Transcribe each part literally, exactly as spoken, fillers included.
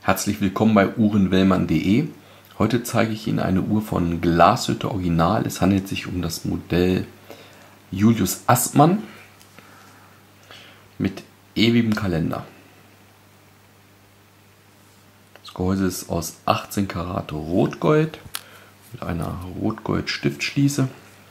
Herzlich willkommen bei uhrenwellmann punkt de. Heute zeige ich Ihnen eine Uhr von Glashütte Original. Es handelt sich um das Modell Julius Astmann mit ewigem Kalender. Das Gehäuse ist aus achtzehn Karat Rotgold mit einer Rotgold-Stiftschließe.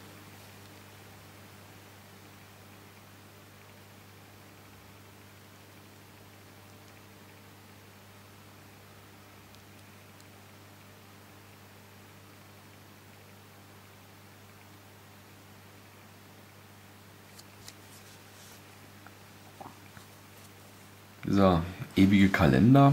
Dieser ewige Kalender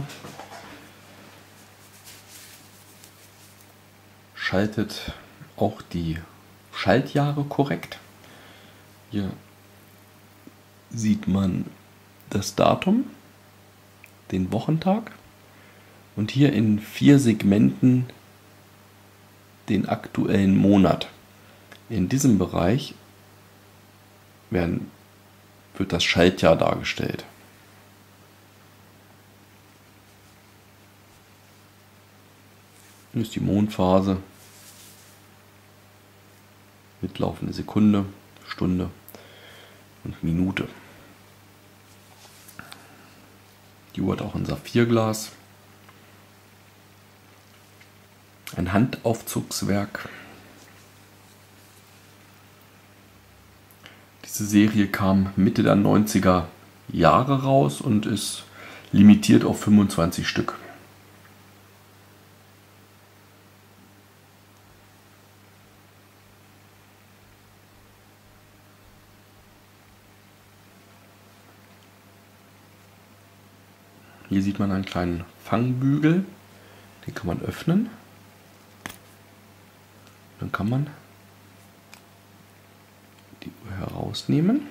schaltet auch die Schaltjahre korrekt. Hier sieht man das Datum, den Wochentag und hier in vier Segmenten den aktuellen Monat. In diesem Bereich werden, wird das Schaltjahr dargestellt. Hier ist die Mondphase, mitlaufende Sekunde, Stunde und Minute. Die Uhr hat auch ein Saphirglas, ein Handaufzugswerk. Diese Serie kam Mitte der neunziger Jahre raus und ist limitiert auf fünfundzwanzig Stück. Hier sieht man einen kleinen Fangbügel, den kann man öffnen. Dann kann man die Uhr herausnehmen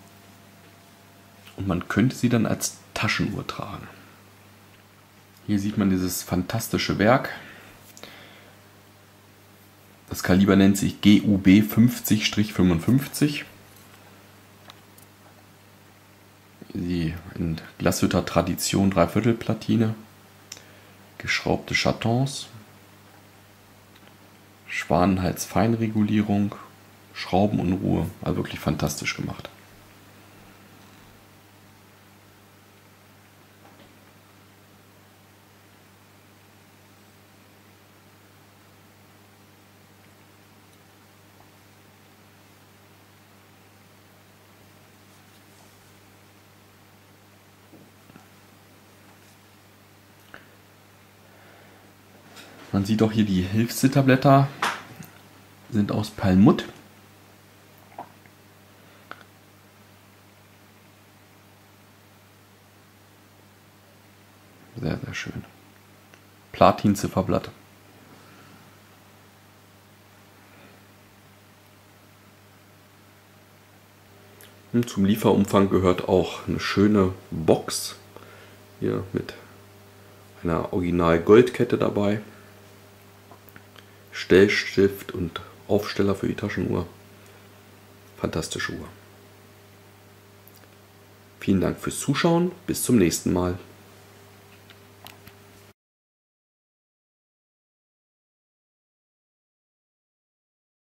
und man könnte sie dann als Taschenuhr tragen. Hier sieht man dieses fantastische Werk. Das Kaliber nennt sich G U B fünfzig fünfundfünfzig. Die in Glashütter Tradition Dreiviertelplatine, geschraubte Chatons, Schwanenhals Feinregulierung, Schraubenunruhe, also wirklich fantastisch gemacht. Man sieht auch hier, die Hilfszitterblätter sind aus Perlmutt. Sehr, sehr schön. Platin-Zifferblatt. Und zum Lieferumfang gehört auch eine schöne Box. Hier mit einer Original-Goldkette dabei. Stellstift und Aufsteller für die Taschenuhr. Fantastische Uhr. Vielen Dank fürs Zuschauen. Bis zum nächsten Mal.